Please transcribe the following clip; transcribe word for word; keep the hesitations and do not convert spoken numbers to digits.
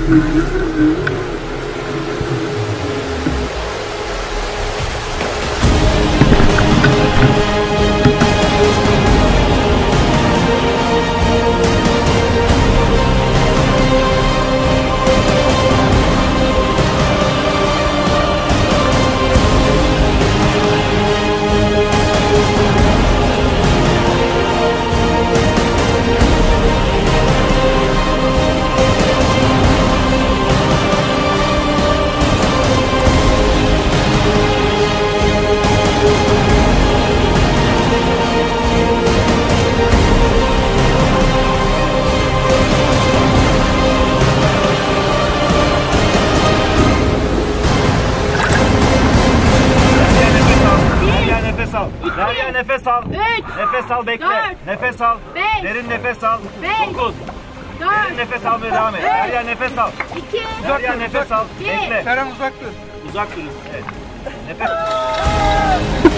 Derya nefes al. üç. Nefes al, bekle. dört, Nefes al. beş, Derin nefes al. beş, dokuz. dört, Derin nefes al ve devam et. üç, Derya nefes al. iki, Derya nefes al. bir. Bekle. Serhan uzak dur. Uzak durun. Evet. Nefes.